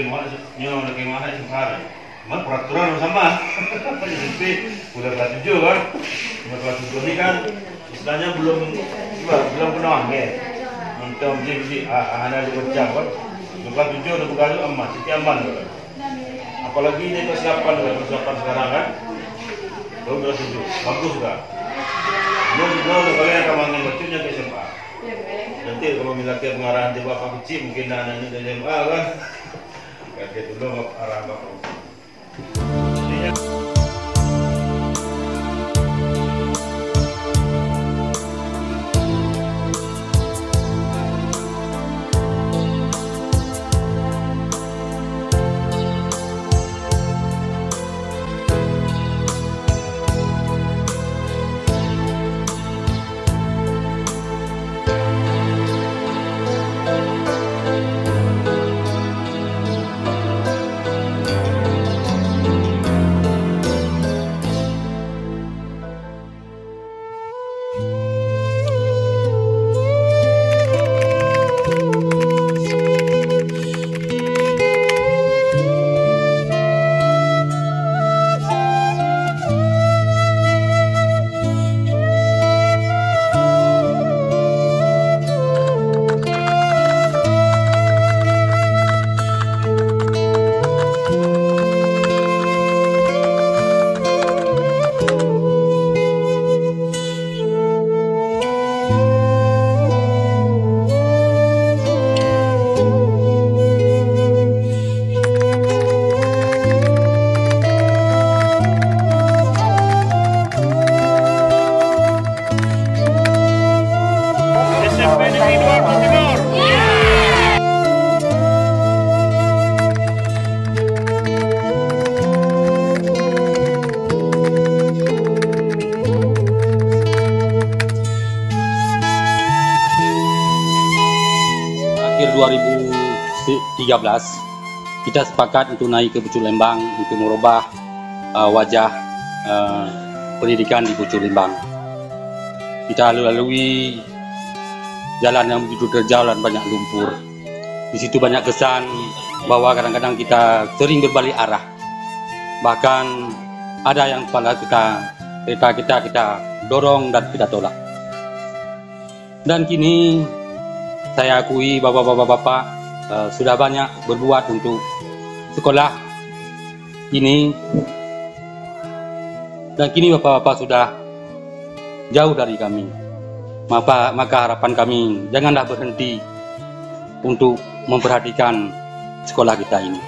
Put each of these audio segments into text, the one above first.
kemana sekarang. Cuma peraturan sama. Jadi udah kelas 7 kan. Kelas 7 ini kan istilahnya belum kenal ya. Untuk jadi anak dibaca kan. Kelas 7 udah bukan aman, jadi aman kan. Apalagi ini persiapan sekarang kan. Belum kelas 7, bagus kan. Belum kalian akan manggil bacanya ke SMA. Nanti kalau minta pengarahan di Bapak kecil mungkin anaknya dari SMA kan. Kayak itu dong arah Bapak. Akhir 2013 kita sepakat untuk naik ke Pucuk Lembang untuk merubah wajah pendidikan di Pucuk Lembang. Kita lalui jalan yang begitu terjal dan banyak lumpur. Di situ banyak kesan bahwa kadang-kadang kita sering berbalik arah. Bahkan ada yang pada kita dorong dan kita tolak. Dan kini saya akui bapak-bapak sudah banyak berbuat untuk sekolah ini, dan kini bapak-bapak sudah jauh dari kami. Maka harapan kami janganlah berhenti untuk memperhatikan sekolah kita ini.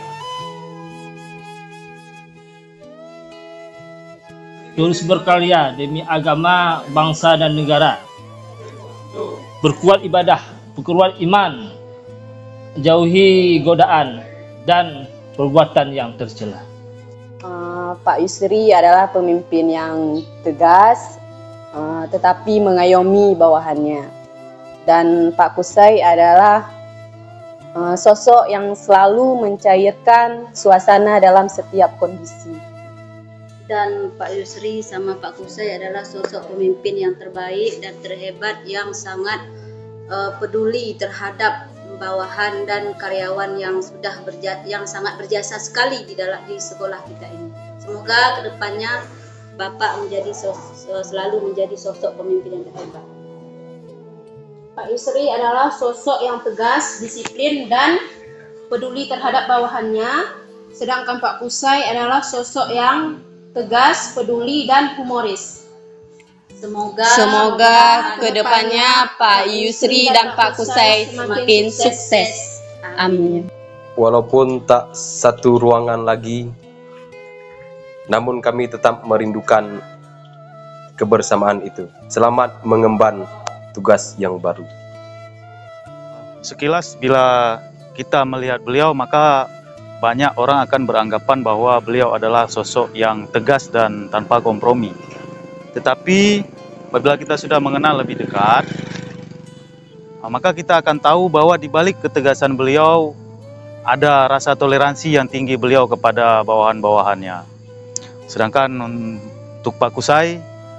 Terus berkarya demi agama, bangsa dan negara. Berkuat ibadah, perkuat iman, jauhi godaan dan perbuatan yang tercela. Pak Yusri adalah pemimpin yang tegas, tetapi mengayomi bawahannya. Dan Pak Kusai adalah sosok yang selalu mencairkan suasana dalam setiap kondisi. Dan Pak Yusri sama Pak Kusai adalah sosok pemimpin yang terbaik dan terhebat yang sangat peduli terhadap bawahan dan karyawan yang sangat berjasa sekali di sekolah kita ini. Semoga kedepannya Bapak selalu menjadi sosok pemimpin yang terhebat. Pak Yusri adalah sosok yang tegas, disiplin dan peduli terhadap bawahannya, sedangkan Pak Kusai adalah sosok yang tegas, peduli dan humoris. Semoga kedepannya Pak Yusri dan Pak Kusai semakin sukses. Amin. Walaupun tak satu ruangan lagi, namun kami tetap merindukan kebersamaan itu. Selamat mengemban tugas yang baru. Sekilas bila kita melihat beliau, maka banyak orang akan beranggapan bahwa beliau adalah sosok yang tegas dan tanpa kompromi. Tetapi apabila kita sudah mengenal lebih dekat, maka kita akan tahu bahwa di balik ketegasan beliau ada rasa toleransi yang tinggi beliau kepada bawahan-bawahannya. Sedangkan untuk Pak Kusai,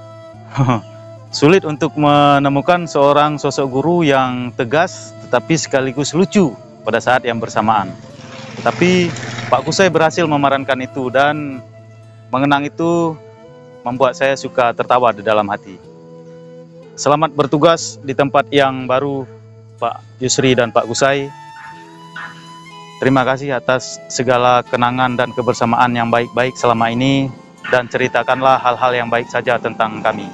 sulit untuk menemukan seorang sosok guru yang tegas tetapi sekaligus lucu pada saat yang bersamaan. Tapi Pak Kusai berhasil memerankan itu, dan mengenang itu membuat saya suka tertawa di dalam hati. Selamat bertugas di tempat yang baru, Pak Yusri dan Pak Kusai. Terima kasih atas segala kenangan dan kebersamaan yang baik-baik selama ini, dan ceritakanlah hal-hal yang baik saja tentang kami.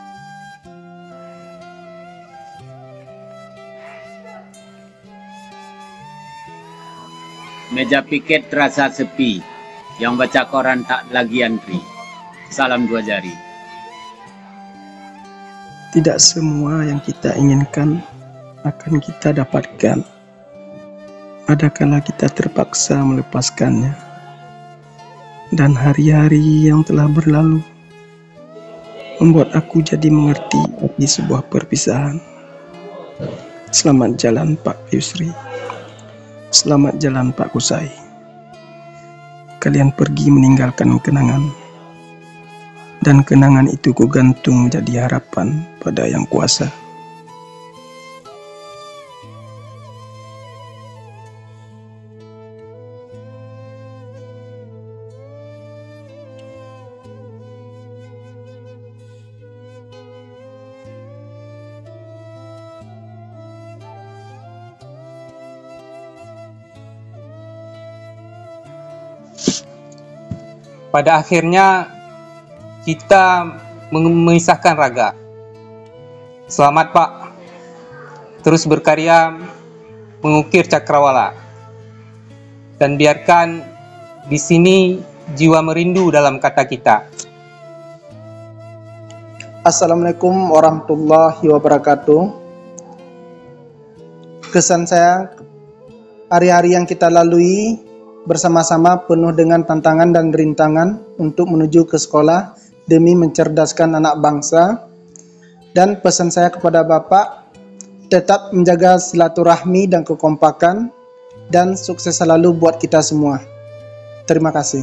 Meja piket terasa sepi, yang baca koran tak lagi antri. Salam 2 jari. Tidak semua yang kita inginkan akan kita dapatkan. Ada kala kita terpaksa melepaskannya. Dan hari-hari yang telah berlalu membuat aku jadi mengerti arti sebuah perpisahan. Selamat jalan Pak Yusri. Selamat jalan Pak Kusai. Kalian pergi meninggalkan kenangan. Dan kenangan itu kugantung menjadi harapan pada Yang Kuasa. Pada akhirnya kita memisahkan raga. Selamat Pak, terus berkarya mengukir cakrawala, dan biarkan di sini jiwa merindu dalam kata kita. Assalamualaikum warahmatullahi wabarakatuh. Kesan saya, hari-hari yang kita lalui bersama-sama penuh dengan tantangan dan rintangan untuk menuju ke sekolah demi mencerdaskan anak bangsa. Dan pesan saya kepada Bapak, tetap menjaga silaturahmi dan kekompakan, dan sukses selalu buat kita semua. Terima kasih.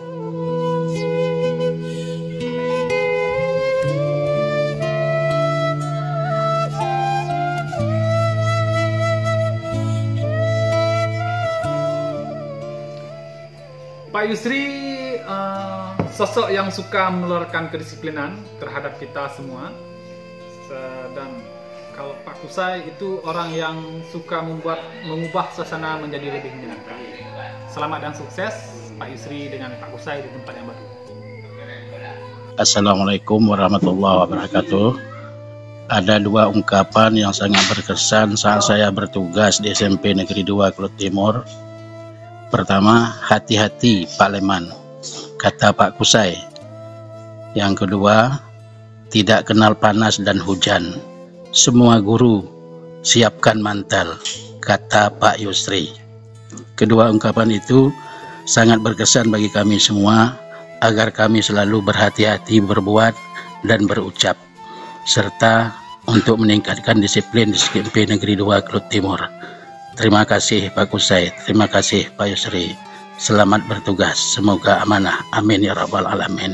Pak Yusri sosok yang suka menularkan kedisiplinan terhadap kita semua, dan kalau Pak Kusai itu orang yang suka mengubah suasana menjadi lebih menyenangkan. Selamat dan sukses Pak Yusri dengan Pak Kusai di tempat yang baru. Assalamualaikum warahmatullahi wabarakatuh. Ada 2 ungkapan yang sangat berkesan saat saya bertugas di SMP Negeri 2 Kelut Timur. Pertama, hati-hati Pak Leman, kata Pak Kusai. Yang kedua, tidak kenal panas dan hujan. Semua guru siapkan mantel, kata Pak Yusri. Kedua ungkapan itu sangat berkesan bagi kami semua, agar kami selalu berhati-hati berbuat dan berucap, serta untuk meningkatkan disiplin di SMP Negeri 2 Kelut Timur. Terima kasih Pak Kusai, terima kasih Pak Yusri. Selamat bertugas, semoga amanah. Amin ya rabbal alamin.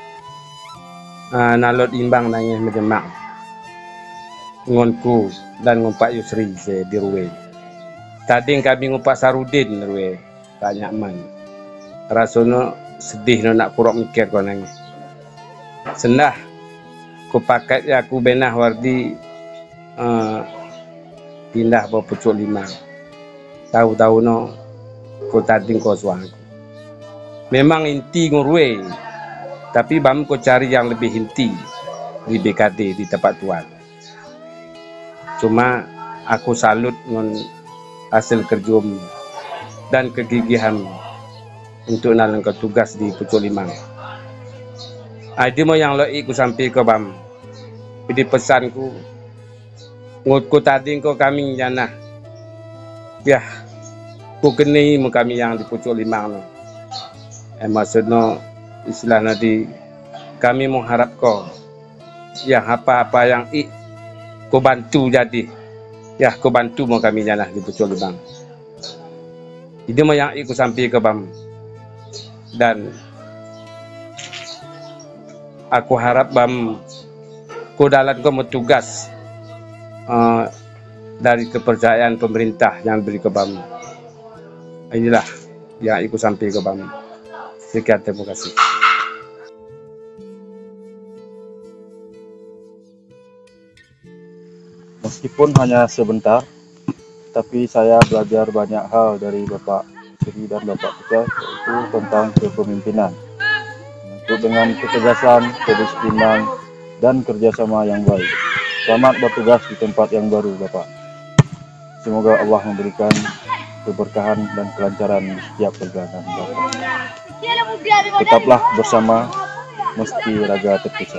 Nalot imbang nangis menjemak ngonku dan ngumpak Yusri di Ruwe. Tadi kami ngumpak Sarudin Ruwe, tak nyaman. Rasanya sedih nak kurang mikir kau nangis. Sendah ku pakai ya ku benah wardi pindah bawa pucuk 5. Tahu-tahu no ku tadi kau suang. Memang inti ngurwe, tapi bam ku cari yang lebih inti di BKD di tempat tuan. Cuma aku salut dengan hasil kerjum dan kegigihan untuk nalang ke tugas di pucuk 5. Ada mau yang loi ku sampai ke bam. Jadi pesanku ngutku tadi kau kami jana. Ya, ku kenai mu kami yang di pucuk 5 no. Maksudnya istilah nanti kami mengharap kau ya apa-apa yang ku bantu jadi. Ya, ku bantu mu kami jana di pucuk 5. Jadi mau yang ku sampai ke bam. Dan aku harap bam ku dalam ku tugas dari kepercayaan pemerintah yang beri ke bam. Inilah yang ikut sampai ke Bang. Sekian, terima kasih. Meskipun hanya sebentar, tapi saya belajar banyak hal dari Bapak Sri dan Bapak Kusai, yaitu tentang kepemimpinan. Untuk dengan ketegasan, kedisiplinan, dan kerjasama yang baik. Selamat bertugas di tempat yang baru, Bapak. Semoga Allah memberikan keberkahan dan kelancaran di setiap perjalanan Bapak. Tetaplah bersama, meski raga terpisah.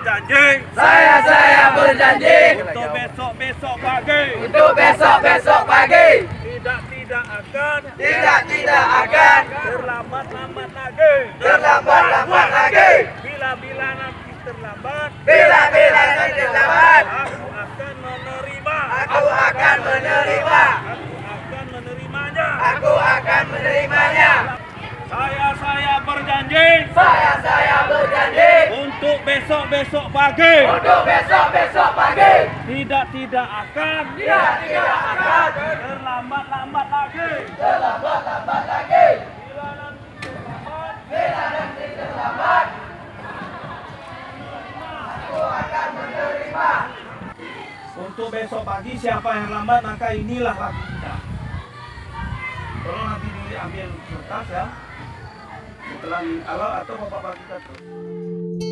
berjanji. Saya berjanji. Untuk besok-besok pagi. Untuk besok-besok pagi. Tidak akan. Tidak akan. Terlambat-lambat lagi. Terlambat-lambat lagi. Bila-bila nanti terlambat. Bila-bila nanti terlambat. Aku akan menerima. Aku akan menerima. Aku akan menerimanya. Aku akan menerimanya. Saya berjanji. Saya berjanji. Untuk besok-besok pagi. Untuk besok-besok pagi. Tidak akan. Tidak akan. Terlambat-lambat lagi. Terlambat-lambat lagi. Bila nanti terlambat. Aku akan menerima. Untuk besok pagi siapa yang lambat maka inilah lagu kita. Tolong nanti diambil kertas ya. Setelah kalau atau bapak-bapak kita terus.